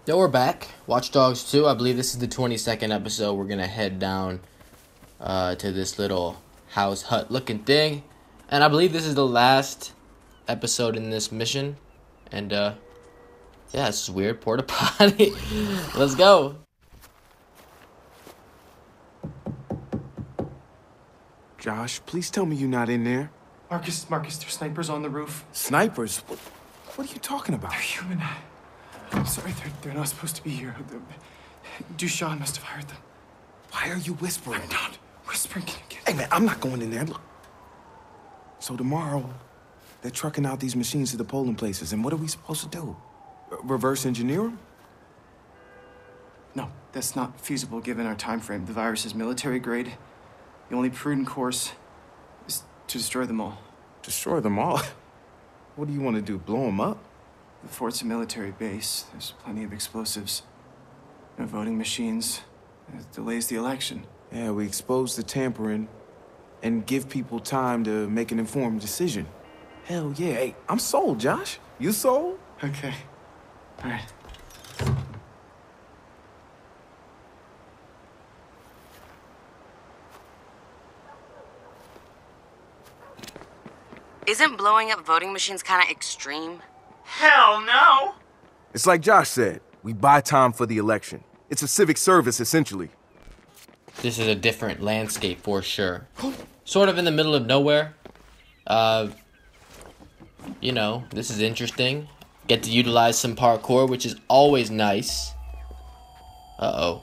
Yo, we're back. Watch Dogs 2. I believe this is the 22nd episode. We're gonna head down to this little house hut looking thing. And I believe this is the last episode in this mission. And yeah, this is weird. Porta potty. Let's go. Josh, please tell me you're not in there. Marcus, there's snipers on the roof. Snipers? What are you talking about? They're human. I'm sorry, they're not supposed to be here. Dushan must have hired them. Why are you whispering? I'm not whispering. Can you get Hey, man, I'm not going in there. Look. So tomorrow, they're trucking out these machines to the polling places, and what are we supposed to do? Reverse engineer them? No, that's not feasible given our time frame. The virus is military grade. The only prudent course is to destroy them all. Destroy them all? What do you want to do, blow them up? The fort's a military base. There's plenty of explosives. No voting machines. It delays the election. Yeah, we expose the tampering and give people time to make an informed decision. Hell yeah. Hey, I'm sold, Josh. You sold? Okay. All right. Isn't blowing up voting machines kind of extreme? Hell no! It's like Josh said. We buy time for the election. It's a civic service, essentially. This is a different landscape for sure. Sort of in the middle of nowhere. You know, this is interesting. Get to utilize some parkour, which is always nice. Uh-oh.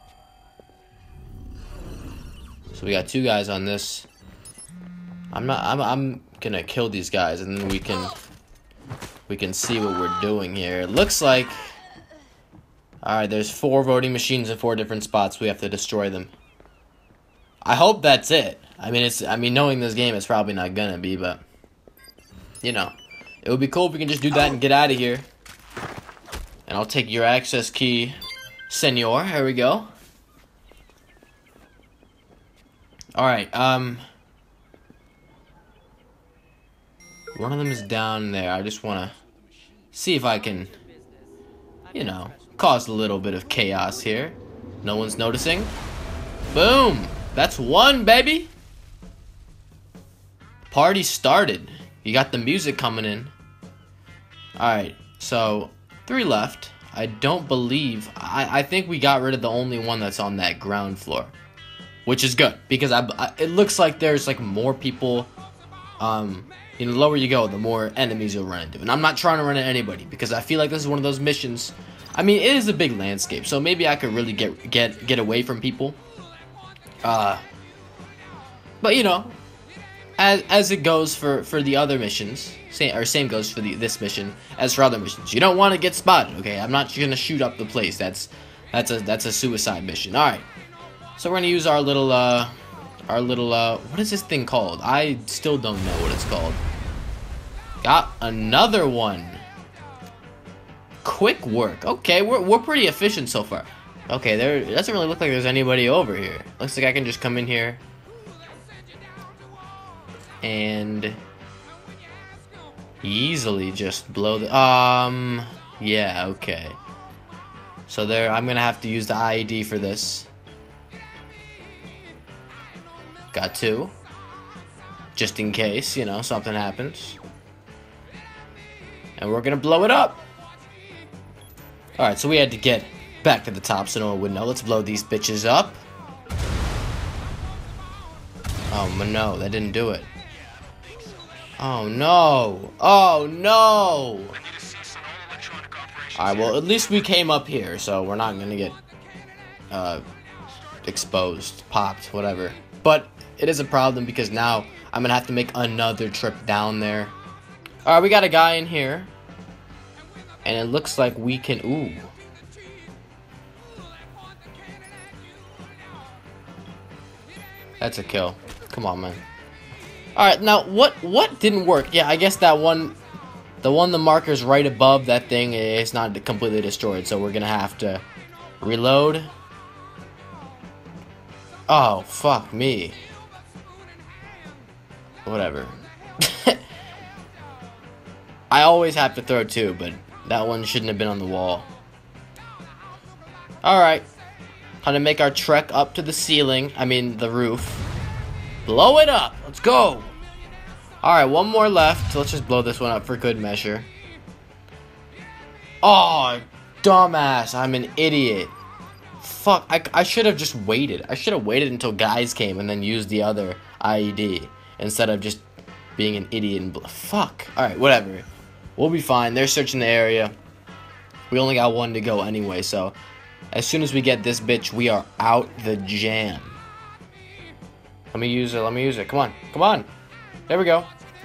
So we got two guys on this. I'm gonna kill these guys and then we can see what we're doing here. It looks like, alright, there's 4 voting machines in 4 different spots. We have to destroy them. I hope that's it. I mean, knowing this game, it's probably not gonna be, but you know, it would be cool if we can just do that and get out of here. And I'll take your access key, senor. Here we go. Alright, one of them is down there. I just want to see if I can, you know, cause a little bit of chaos here. No one's noticing. Boom! That's 1, baby! Party started. You got the music coming in. Alright, so 3 left. I don't believe... I think we got rid of the only one that's on that ground floor. Which is good, because it looks like there's, like, more people... You know, the lower you go, the more enemies you'll run into. And I'm not trying to run into anybody, because I feel like this is one of those missions. I mean, it is a big landscape, so maybe I could really get away from people. But you know, as it goes for the other missions, same goes for this mission as for other missions. You don't want to get spotted, okay? I'm not gonna shoot up the place. That's a suicide mission. All right, so we're gonna use our little what is this thing called? I still don't know what it's called. Got another one. Quick work. Okay, we're pretty efficient so far. Okay, it doesn't really look like there's anybody over here. Looks like I can just come in here and easily just blow the yeah, okay. So I'm gonna have to use the IED for this. Got 2. Just in case, you know, something happens. And we're gonna blow it up. Alright, so we had to get back to the top so no one would know. Let's blow these bitches up. Oh no, that didn't do it. Oh no. Oh no. Alright, well at least we came up here, so we're not gonna get exposed, popped, whatever. But it is a problem because now I'm gonna have to make another trip down there. Alright, we got a guy in here. And it looks like we can... Ooh. That's a kill. Come on, man. Alright, now, what didn't work? Yeah, I guess that one... The marker's right above that thing is not completely destroyed. So we're gonna have to reload. Oh, fuck me. Whatever. I always have to throw 2, but that one shouldn't have been on the wall. Alright. Time to make our trek up to the ceiling. I mean, the roof. Blow it up. Let's go. Alright, one more left. So let's just blow this one up for good measure. Oh, dumbass. I'm an idiot. Fuck, I should have just waited. I should have waited until guys came and then used the other IED. Instead of just being an idiot and fuck. Alright, whatever. We'll be fine. They're searching the area. We only got one to go anyway, so as soon as we get this bitch, we are out the jam. Let me use it. Come on. There we go.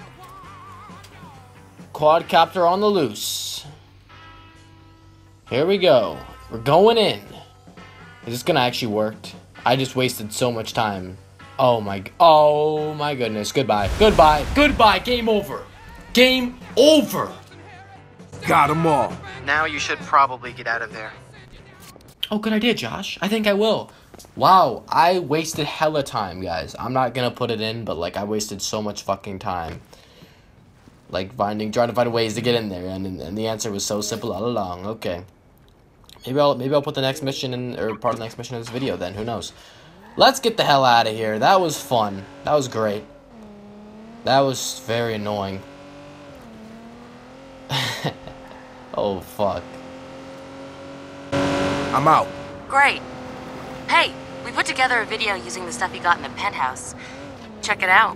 Quadcopter on the loose. Here we go. We're going in. Is this gonna actually work? I just wasted so much time. Oh my goodness. Goodbye. Game over. Game over. Got them all. Now you should probably get out of there. Oh, good idea, Josh. I think I will. Wow, I wasted hella time, guys. I'm not gonna put it in, but like I wasted so much fucking time. Like trying to find ways to get in there, and the answer was so simple all along. Okay. Maybe I'll put the next mission in, or part of the next mission in this video then, who knows. Let's get the hell out of here. That was fun. That was great. That was very annoying. Oh, fuck. I'm out. Great. Hey, we put together a video using the stuff you got in the penthouse. Check it out.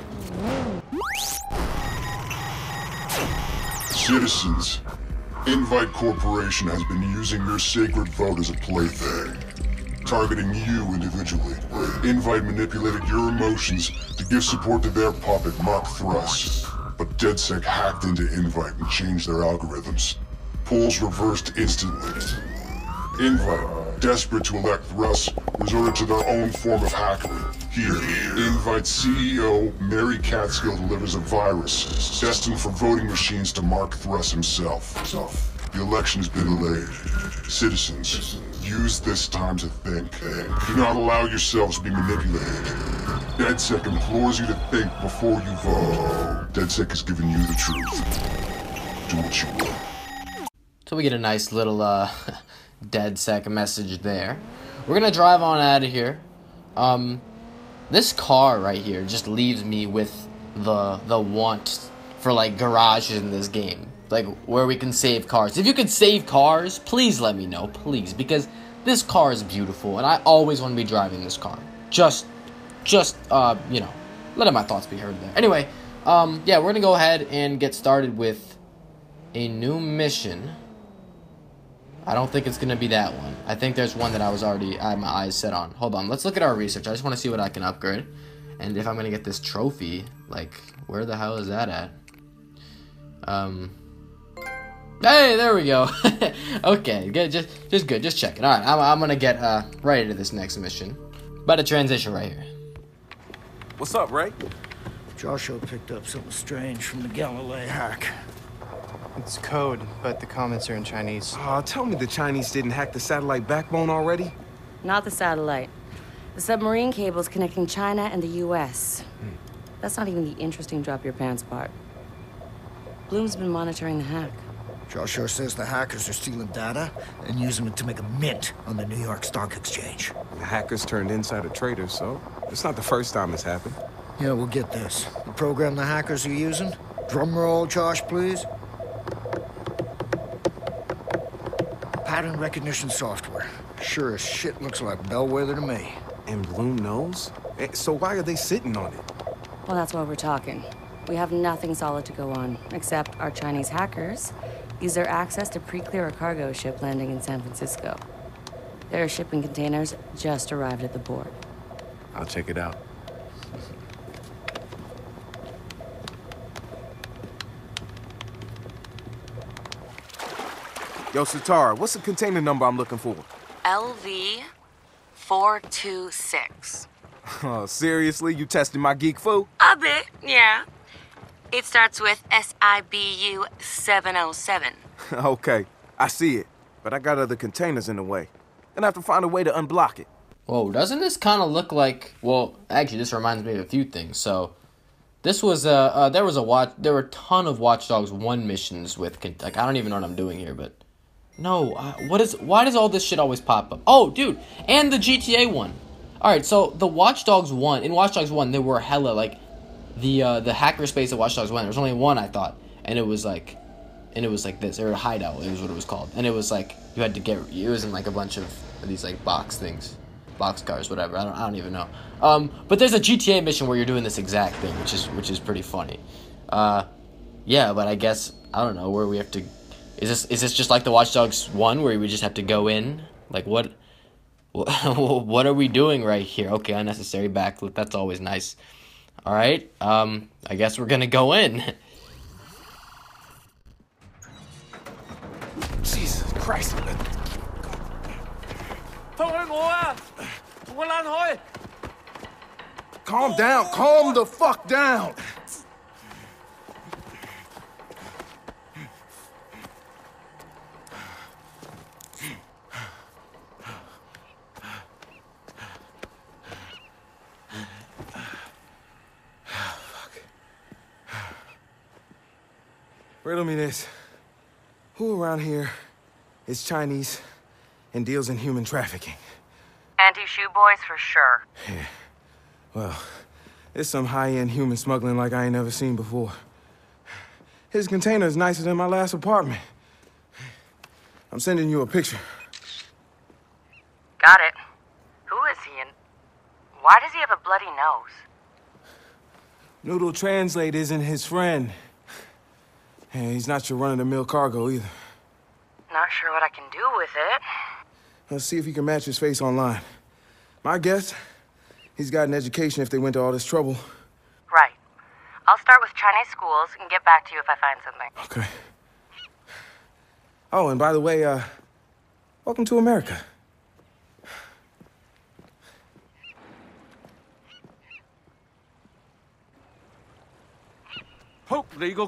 Citizens, Invite Corporation has been using your sacred vote as a plaything, targeting you individually. Invite manipulated your emotions to give support to their puppet, Mark Thrust. But DedSec hacked into Invite and changed their algorithms. Polls reversed instantly. Invite, desperate to elect Thrust, resorted to their own form of hackery. Here, Invite CEO Mary Catskill delivers a virus destined for voting machines to Mark Thrust himself. The election has been delayed. Citizens, use this time to think. Do not allow yourselves to be manipulated. DedSec implores you to think before you vote. DedSec has given you the truth. Do what you will. So we get a nice little DedSec message there. We're gonna drive on out of here. This car right here just leaves me with the want for like garages in this game, like where we can save cars. If you could save cars, please let me know, please, because this car is beautiful and I always want to be driving this car. Just you know, letting my thoughts be heard there. Anyway, yeah, we're gonna go ahead and get started with a new mission. I don't think it's gonna be that one. I think there's one that I had my eyes set on. Hold on, let's look at our research. I just want to see what I can upgrade, and if I'm gonna get this trophy. Like, where the hell is that at? Hey, there we go. Okay, good. Just good. Just checking. All right, I'm gonna get right into this next mission. About to transition right here. What's up, Ray? Joshua picked up something strange from the Galilei hack. It's code, but the comments are in Chinese. Tell me the Chinese didn't hack the satellite backbone already? Not the satellite. The submarine cables connecting China and the U.S. That's not even the interesting drop your pants part. Bloom's been monitoring the hack. Joshua says the hackers are stealing data and using it to make a mint on the New York Stock Exchange. The hackers turned insider traders, so it's not the first time it's happened. Yeah, we'll get this. The program the hackers are using? Drum roll, Josh, please. Pattern recognition software. Sure as shit looks like Bellwether to me. And Bloom knows? So why are they sitting on it? Well, that's why we're talking. We have nothing solid to go on, except our Chinese hackers use their access to pre-clear a cargo ship landing in San Francisco. Their shipping containers just arrived at the port. I'll check it out. Yo, Satara, what's the container number I'm looking for? LV 426. Oh, seriously? You testing my geek foo? A bit, yeah. It starts with SIBU 707. Okay, I see it. But I got other containers in the way. Gonna have to find a way to unblock it. Whoa, doesn't this kind of look like... Well, actually, this reminds me of a few things. So, this was there were a ton of Watch Dogs 1 missions with... Like, I don't even know what I'm doing here, but... No, why does all this shit always pop up? Oh, dude, and the GTA one. Alright, so the Watch Dogs 1, in Watch Dogs 1, there were hella, like, the hackerspace of Watch Dogs 1, there was only one, I thought, and it was like this, or a hideout, it was what it was called, and it was like, you had to get, it was in like a bunch of these, like, box cars, whatever, I don't even know, but there's a GTA mission where you're doing this exact thing, which is pretty funny, yeah, but I guess, I don't know, where we have to, is this just like the Watch Dogs 1, where we just have to go in, like, what are we doing right here? Okay, unnecessary backflip. That's always nice. All right. I guess we're gonna go in. Jesus Christ. Calm down. Calm the fuck down. Riddle me this. Who around here is Chinese and deals in human trafficking? Anti-shoe boys for sure. Yeah. Well, it's some high-end human smuggling like I ain't never seen before. His container is nicer than my last apartment. I'm sending you a picture. Got it. Who is he and why does he have a bloody nose? Noodle Translate isn't his friend. And he's not your run-of-the-mill cargo either. Not sure what I can do with it. Let's see if you can match his face online. My guess, he's got an education if they went to all this trouble. Right. I'll start with Chinese schools and get back to you if I find something. Okay. Oh, and by the way, welcome to America. Marcus,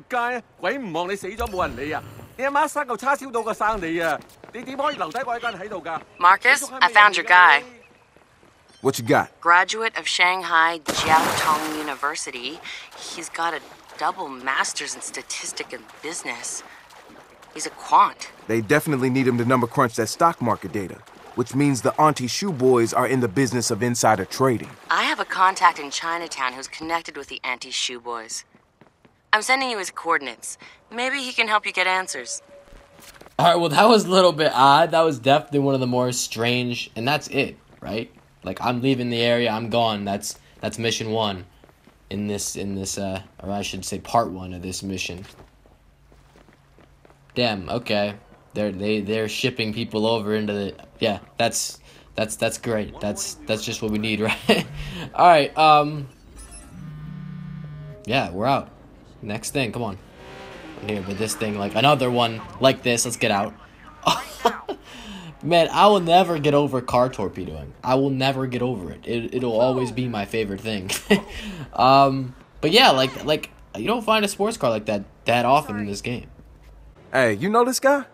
I found your guy. What you got? Graduate of Shanghaied Jiaotong University. He's got a double master's in statistics and business. He's a quant. They definitely need him to number crunch that stock market data, which means the Auntie Shoe Boys are in the business of insider trading. I have a contact in Chinatown who's connected with the Anti-Shoe Boys. I'm sending you his coordinates. Maybe he can help you get answers. Alright, well, that was a little bit odd. That was definitely one of the more strange, and that's it, right? Like, I'm leaving the area, I'm gone. That's mission 1 in this, or I should say part 1 of this mission. Damn, okay. They're shipping people over into the, yeah, that's great. That's just what we need, right? Alright, yeah, we're out. Next thing, come on. Here, but this thing, like another one like this. Let's get out. Man, I will never get over car torpedoing. I will never get over it. It'll always be my favorite thing. But yeah, like you don't find a sports car like that often in this game. Hey, you know this guy?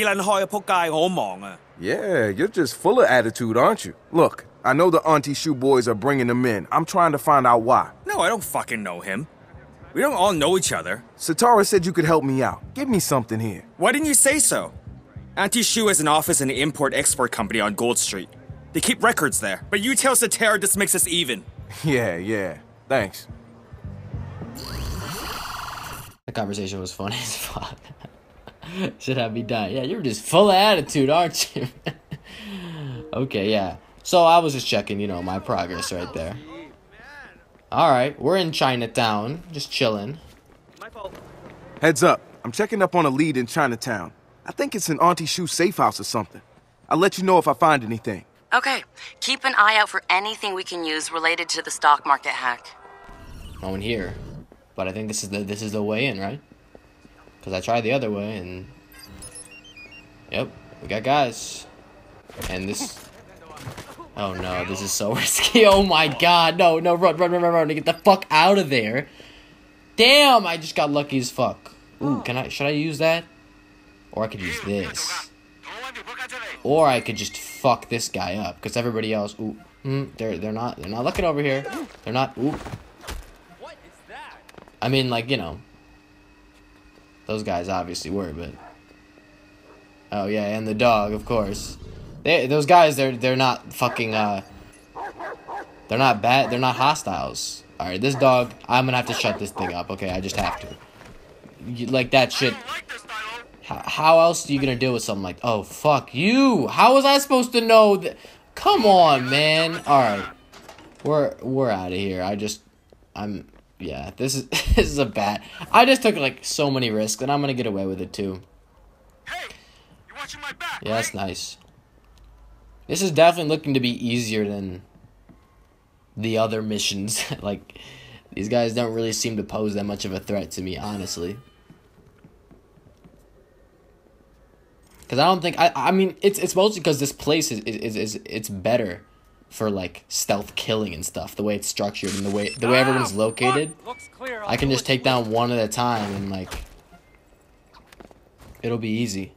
Yeah, you're just full of attitude, aren't you? Look, I know the Auntie Shoe Boys are bringing him in. I'm trying to find out why. No, I don't fucking know him. We don't all know each other. Satara said you could help me out. Give me something here. Why didn't you say so? Anti-Shoe has an office in the import-export company on Gold Street. They keep records there. But you tell Satara this makes us even. Yeah. Thanks. The conversation was funny as fuck. Should have me die. Yeah, you're just full of attitude, aren't you? Okay, yeah. So I was just checking, you know, my progress right there. Alright, we're in Chinatown, just chilling. Heads up, I'm checking up on a lead in Chinatown. I think it's an Auntie Shoe safe house or something. I'll let you know if I find anything. Okay, keep an eye out for anything we can use related to the stock market hack. No one here, but I think this is the way in, right? Because I tried the other way, and yep, we got guys, and this. Oh no, this is so risky. Oh my god, no, run, get the fuck out of there. Damn, I just got lucky as fuck. Ooh, should I use that? Or I could use this. Or I could just fuck this guy up, because everybody else, ooh, they're not looking over here. They're not, ooh. I mean, like, you know, those guys obviously were, but Oh yeah, and the dog, of course. Those guys, they're not fucking they're not bad. They're not hostiles. All right, this dog, I'm gonna have to shut this thing up. Okay, I just have to. Like that shit. How else are you gonna deal with something like? Oh fuck you! How was I supposed to know that? Come on, man. All right, we're out of here. Yeah. This is this is a bad. I just took like so many risks, and I'm gonna get away with it too. Hey, you're watching my back. Yeah, that's nice. This is definitely looking to be easier than the other missions. Like, these guys don't really seem to pose that much of a threat to me, honestly. Because I don't think... I mean, it's mostly because this place it's better for, like, stealth killing and stuff. The way it's structured and the way everyone's located. I can just take down one at a time and, like... It'll be easy.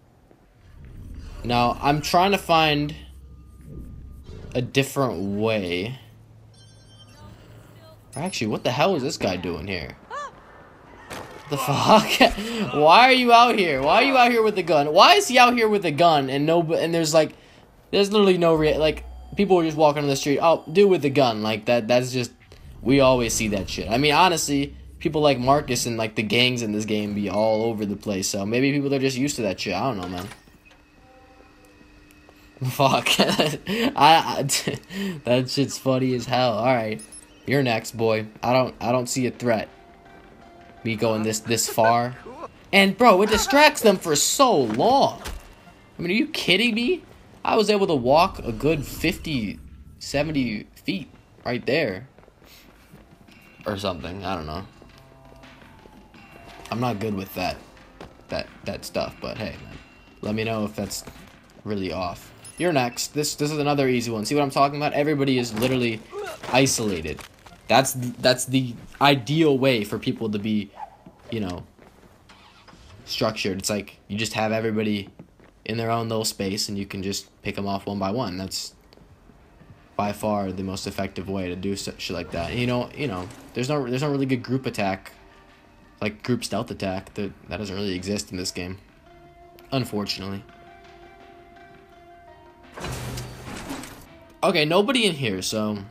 Now, I'm trying to find a different way. Actually, what the hell is this guy doing here? What the fuck? Why are you out here? Why are you out here with the gun? Why is he out here with a gun and there's literally no like people are just walking on the street. Oh, dude with the gun, like that's just, we always see that shit. I mean, honestly, people like Marcus and like the gangs in this game be all over the place. So maybe people are just used to that shit. I don't know, man. Fuck. That shit's funny as hell. Alright. You're next, boy. I don't see a threat. Me going this far. And bro, it distracts them for so long. I mean, are you kidding me? I was able to walk a good 50, 70 feet right there. Or something. I don't know. I'm not good with that stuff, but hey, man. Let me know if that's really off. You're next. This is another easy one. See what I'm talking about? Everybody is literally isolated. That's the ideal way for people to be, you know, structured. It's like you just have everybody in their own little space and you can just pick them off one by one. That's by far the most effective way to do shit like that. And, you know, there's no really good group attack, like group stealth attack. That doesn't really exist in this game, unfortunately. Okay, nobody in here, so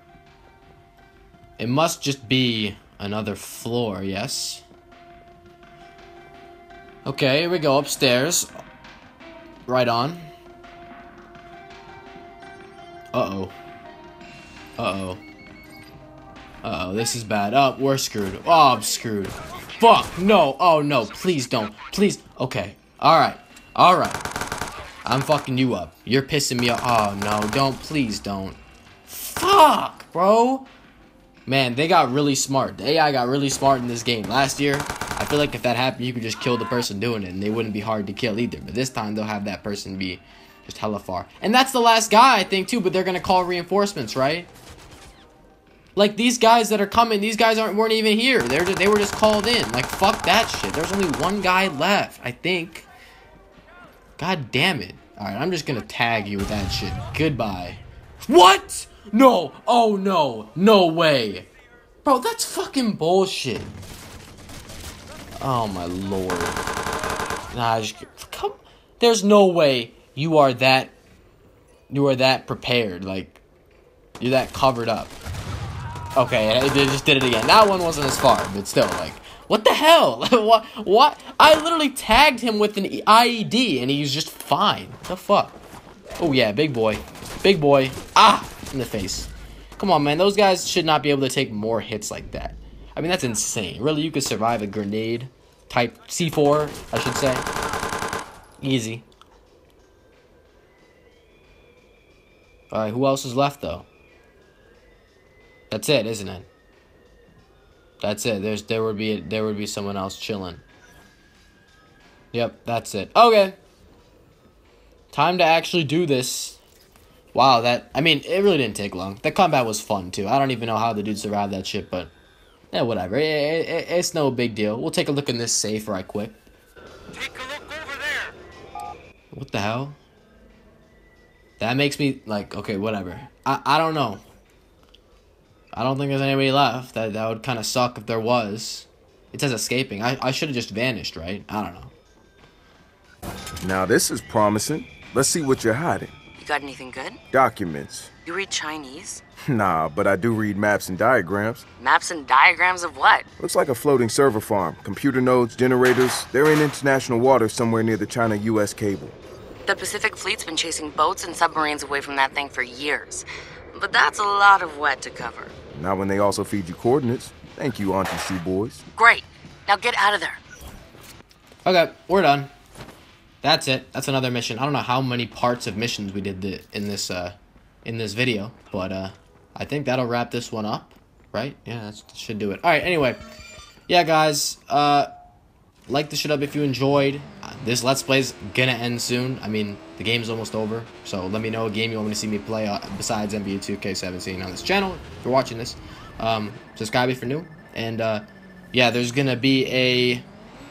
it must just be another floor, yes? Okay, here we go, upstairs. Right on. Uh-oh. Uh-oh. Uh-oh, this is bad. Oh, we're screwed. Oh, I'm screwed. Fuck, no. Oh, no, please don't. Please. Okay, alright. Alright. I'm fucking you up. You're pissing me off. Oh, no, don't. Please don't. Fuck, bro. Man, they got really smart. The AI got really smart in this game. Last year, I feel like if that happened, you could just kill the person doing it, and they wouldn't be hard to kill either. But this time, they'll have that person be just hella far. And that's the last guy, I think, too, but they're gonna call reinforcements, right? Like, these guys that are coming, these guys weren't even here. They were just called in. Like, fuck that shit. There's only one guy left, I think. God damn it. Alright, I'm just gonna tag you with that shit. Goodbye. What? No. Oh, no. No way. Bro, that's fucking bullshit. Oh, my lord. Nah, come. There's no way you are that prepared. Like, you're that covered up. Okay, they just did it again. That one wasn't as far, but still, like, what the hell? What? I literally tagged him with an IED, and he's just fine. What the fuck? Oh, yeah, big boy. Big boy. Ah! In the face. Come on, man. Those guys should not be able to take more hits like that. I mean, that's insane. Really, you could survive a grenade type C4, I should say. Easy. Alright, who else is left, though? That's it, isn't it? That's it. There would be someone else chilling. Yep, that's it. Okay. Time to actually do this. Wow, I mean, it really didn't take long. The combat was fun, too. I don't even know how the dude survived that shit, but yeah, whatever. It's no big deal. We'll take a look in this safe right quick. Take a look over there. What the hell? That makes me, like, okay, whatever. I don't know. I don't think there's anybody left. That would kind of suck if there was. It says escaping. I should have just vanished, right? I don't know. Now this is promising. Let's see what you're hiding. You got anything good? Documents. You read Chinese? Nah, but I do read maps and diagrams. Maps and diagrams of what? Looks like a floating server farm. Computer nodes, generators. They're in international waters somewhere near the China-US cable. The Pacific Fleet's been chasing boats and submarines away from that thing for years. But that's a lot of wet to cover. Not when they also feed you coordinates. Thank you, Auntie Shoe Boys. Great. Now get out of there. Okay, we're done. That's it. That's another mission. I don't know how many parts of missions we did in this video, but I think that'll wrap this one up, right? Yeah, that should do it. All right. Anyway, yeah, guys. Like the shit up if you enjoyed. This Let's Play's gonna end soon. I mean, the game's almost over, so let me know a game you want me to see me play besides NBA 2K17 on this channel. If you're watching this, subscribe if you're new, and yeah, there's gonna be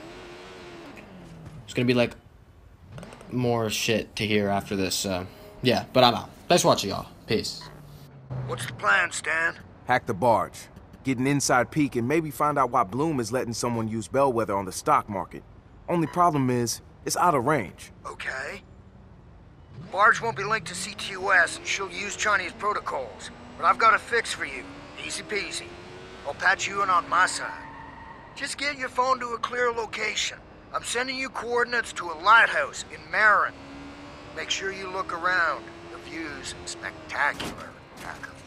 like more shit to hear after this. Yeah, but I'm out. Thanks for watching, y'all. Peace. What's the plan, Stan? Hack the barge. Get an inside peek and maybe find out why Bloom is letting someone use Bellwether on the stock market. Only problem is, it's out of range. Okay. Barge won't be linked to CTOS and she'll use Chinese protocols. But I've got a fix for you. Easy peasy. I'll patch you in on my side. Just get your phone to a clear location. I'm sending you coordinates to a lighthouse in Marin. Make sure you look around. The view's spectacular.